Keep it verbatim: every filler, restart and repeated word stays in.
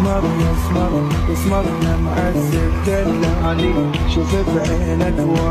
اسمر يا اسمر اسمر انا معذب دل عليك شوف بعينك